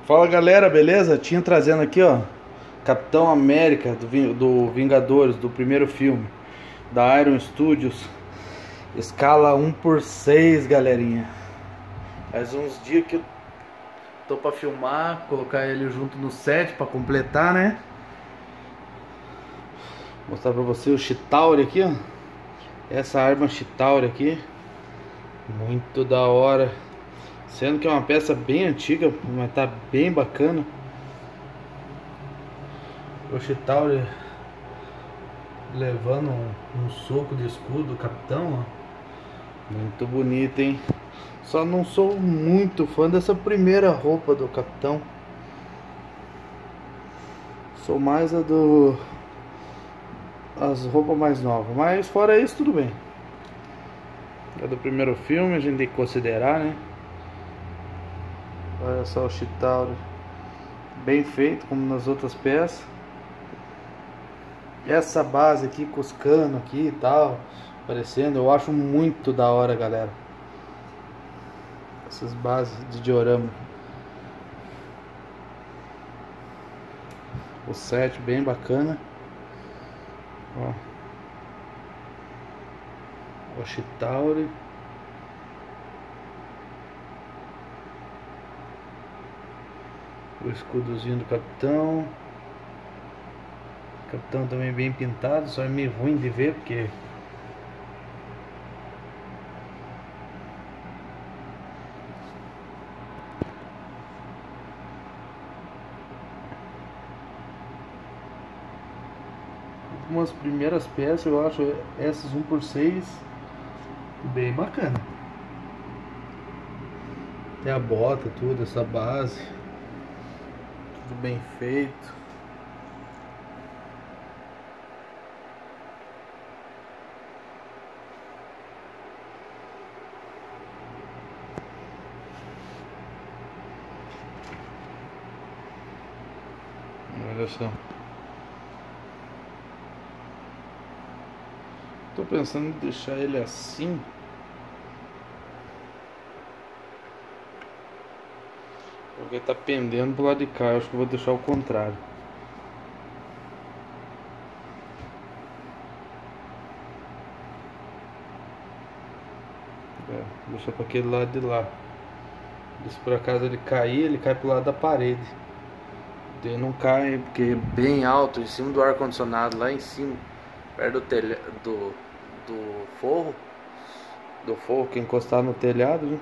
Fala galera, beleza? Tinha trazendo aqui, ó, Capitão América do Vingadores, do primeiro filme, da Iron Studios, escala 1:6, galerinha. Faz uns dias que eu tô pra filmar, colocar ele junto no set pra completar, né? Vou mostrar pra você o Chitauri aqui, ó. Essa arma Chitauri aqui, muito da hora. Sendo que é uma peça bem antiga, mas tá bem bacana. O Chitauri levando um soco de escudo do capitão, ó. Muito bonito, hein? Só não sou muito fã dessa primeira roupa do capitão. Sou mais as roupas mais novas. Mas fora isso, tudo bem. É do primeiro filme, a gente tem que considerar, né? Olha só o Chitauri, bem feito como nas outras peças. Essa base aqui com os canos aqui e tal, aparecendo, eu acho muito da hora, galera. Essas bases de diorama. O set bem bacana. Ó. O Chitauri. O escudozinho do capitão. O capitão também bem pintado, só é meio ruim de ver porque umas primeiras peças eu acho essas 1:6 bem bacana. Tem a bota, tudo, essa base, tudo bem feito. Olha só. Tô pensando em deixar ele assim. Porque tá pendendo pro lado de cá. Eu acho que eu vou deixar o contrário. Deixar para aquele lado de lá. Se por acaso ele cair, ele cai pro lado da parede. Ele não cai porque é bem alto, em cima do ar condicionado, lá em cima, perto do telhado, do forro que encostar no telhado, né?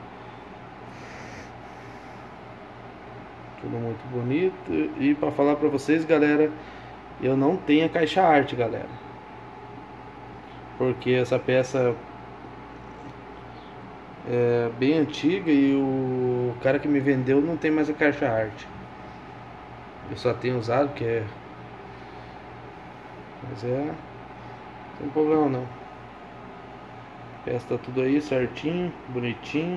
Tudo muito bonito. E para falar para vocês, galera, eu não tenho a caixa arte, galera, porque essa peça é bem antiga e o cara que me vendeu não tem mais a caixa arte. Eu só tenho usado porque é... Mas não tem problema não. A peça tá tudo aí certinho, bonitinho.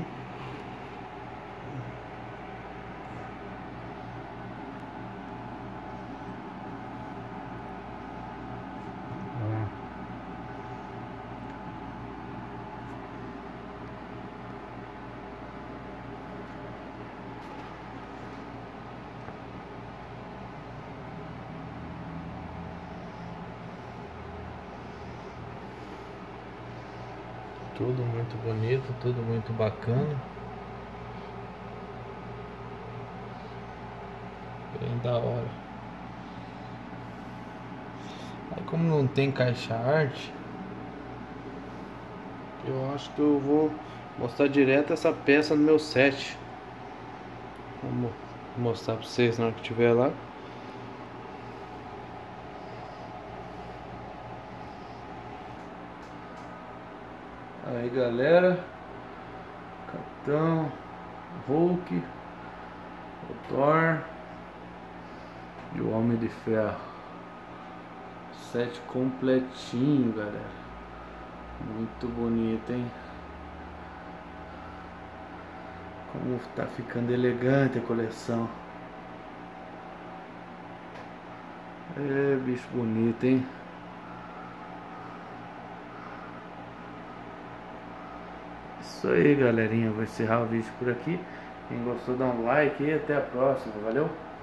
Tudo muito bonito, tudo muito bacana. Bem da hora. Aí como não tem caixa arte, eu acho que eu vou mostrar direto essa peça no meu set. Vou mostrar pra vocês na hora que tiver lá. Aí galera, Capitão, Hulk, o Thor e o Homem de Ferro. Set completinho, galera. Muito bonito, hein? Como tá ficando elegante a coleção. É, bicho bonito, hein? Isso aí, galerinha, vou encerrar o vídeo por aqui. Quem gostou dá um like e até a próxima, valeu?